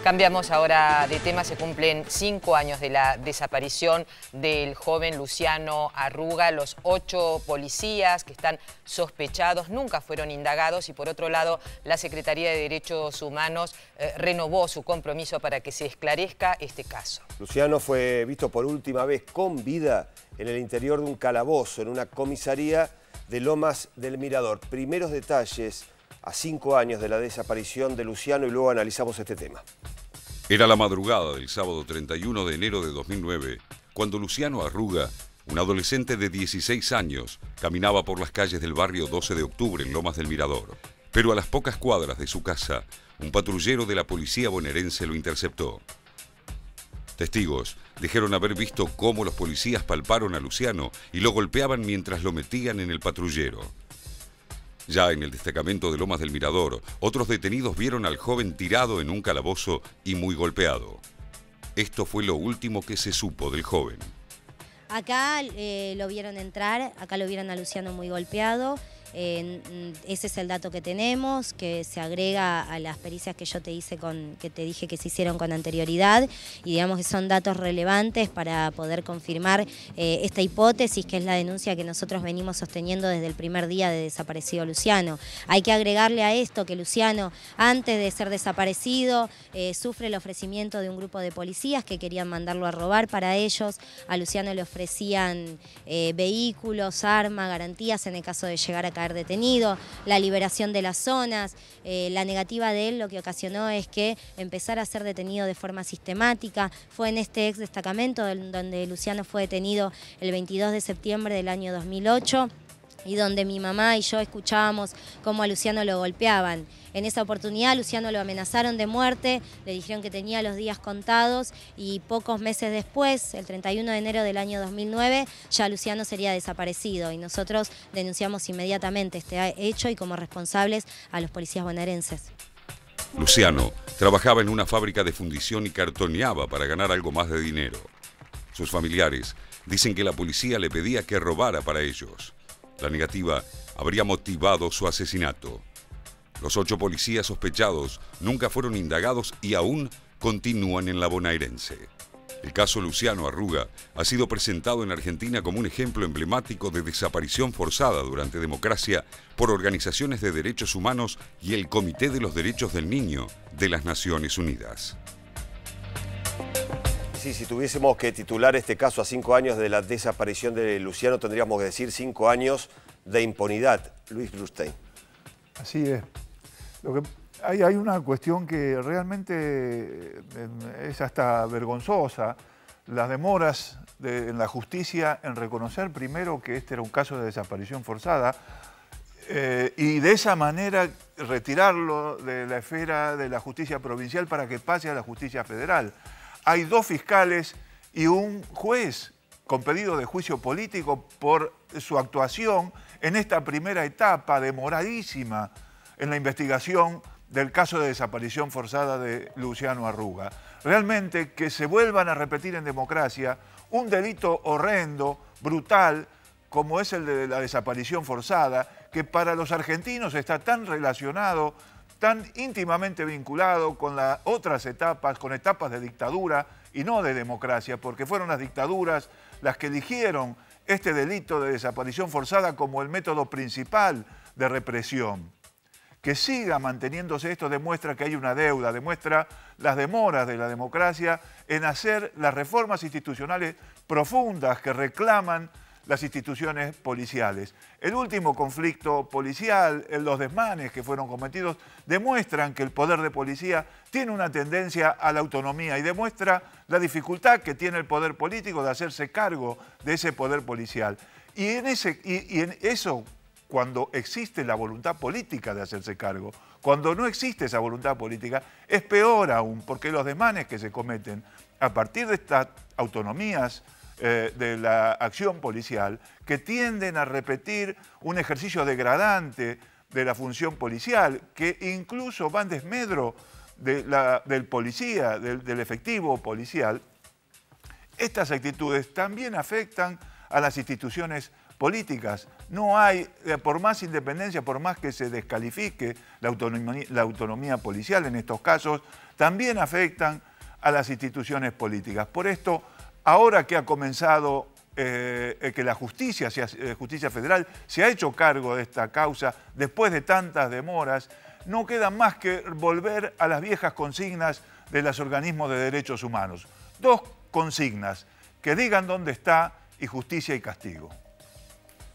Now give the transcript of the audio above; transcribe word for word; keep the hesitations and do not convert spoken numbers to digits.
Cambiamos ahora de tema. Se cumplen cinco años de la desaparición del joven Luciano Arruga. Los ocho policías que están sospechados nunca fueron indagados y, por otro lado, la Secretaría de Derechos Humanos eh, renovó su compromiso para que se esclarezca este caso. Luciano fue visto por última vez con vida en el interior de un calabozo, en una comisaría de Lomas del Mirador. Primeros detalles a cinco años de la desaparición de Luciano y luego analizamos este tema. Era la madrugada del sábado treinta y uno de enero de dos mil nueve, cuando Luciano Arruga, un adolescente de dieciséis años, caminaba por las calles del barrio doce de octubre en Lomas del Mirador. Pero a las pocas cuadras de su casa, un patrullero de la policía bonaerense lo interceptó. Testigos dijeron haber visto cómo los policías palparon a Luciano y lo golpeaban mientras lo metían en el patrullero. Ya en el destacamento de Lomas del Mirador, otros detenidos vieron al joven tirado en un calabozo y muy golpeado. Esto fue lo último que se supo del joven. Acá eh, lo vieron entrar, acá lo vieron a Luciano muy golpeado. Eh, ese es el dato que tenemos, que se agrega a las pericias que yo te hice con, que te dije que se hicieron con anterioridad, y digamos que son datos relevantes para poder confirmar eh, esta hipótesis, que es la denuncia que nosotros venimos sosteniendo desde el primer día de desaparecido Luciano. Hay que agregarle a esto que Luciano, antes de ser desaparecido, eh, sufre el ofrecimiento de un grupo de policías que querían mandarlo a robar para ellos. A Luciano le ofrecían eh, vehículos, armas, garantías en el caso de llegar a caer detenido, la liberación de las zonas. Eh, la negativa de él lo que ocasionó es que empezara a ser detenido de forma sistemática. Fue en este ex destacamento donde Luciano fue detenido el veintidós de septiembre del año dos mil ocho, y donde mi mamá y yo escuchábamos cómo a Luciano lo golpeaban. En esa oportunidad Luciano lo amenazaron de muerte, le dijeron que tenía los días contados, y pocos meses después, el treinta y uno de enero del año dos mil nueve, ya Luciano sería desaparecido, y nosotros denunciamos inmediatamente este hecho y como responsables a los policías bonaerenses. Luciano trabajaba en una fábrica de fundición y cartoneaba para ganar algo más de dinero. Sus familiares dicen que la policía le pedía que robara para ellos. La negativa habría motivado su asesinato. Los ocho policías sospechados nunca fueron indagados y aún continúan en la bonaerense. El caso Luciano Arruga ha sido presentado en Argentina como un ejemplo emblemático de desaparición forzada durante democracia por organizaciones de derechos humanos y el Comité de los Derechos del Niño de las Naciones Unidas. Sí, si tuviésemos que titular este caso a cinco años de la desaparición de Luciano, tendríamos que decir cinco años de impunidad. Luis Blustein. Así es. Lo que, hay, hay una cuestión que realmente es hasta vergonzosa, las demoras de, en la justicia en reconocer primero que este era un caso de desaparición forzada eh, y de esa manera retirarlo de la esfera de la justicia provincial para que pase a la justicia federal. Hay dos fiscales y un juez con pedido de juicio político por su actuación en esta primera etapa demoradísima en la investigación del caso de desaparición forzada de Luciano Arruga. Realmente que se vuelvan a repetir en democracia un delito horrendo, brutal, como es el de la desaparición forzada, que para los argentinos está tan relacionado, tan íntimamente vinculado con las otras etapas, con etapas de dictadura y no de democracia, porque fueron las dictaduras las que eligieron este delito de desaparición forzada como el método principal de represión. Que siga manteniéndose esto demuestra que hay una deuda, demuestra las demoras de la democracia en hacer las reformas institucionales profundas que reclaman las instituciones policiales. El último conflicto policial, los desmanes que fueron cometidos, demuestran que el poder de policía tiene una tendencia a la autonomía y demuestra la dificultad que tiene el poder político de hacerse cargo de ese poder policial. Y en, ese, y, y en eso, cuando existe la voluntad política de hacerse cargo, cuando no existe esa voluntad política, es peor aún, porque los desmanes que se cometen a partir de estas autonomías Eh, de la acción policial, que tienden a repetir un ejercicio degradante de la función policial, que incluso van desmedro de la, del policía, del, del efectivo policial. Estas actitudes también afectan a las instituciones políticas. No hay, eh, por más independencia, por más que se descalifique la autonomía, la autonomía policial en estos casos, también afectan a las instituciones políticas. Por esto, ahora que ha comenzado, eh, que la justicia, eh, justicia federal se ha hecho cargo de esta causa, después de tantas demoras, no queda más que volver a las viejas consignas de los organismos de derechos humanos. Dos consignas, que digan dónde está y justicia y castigo.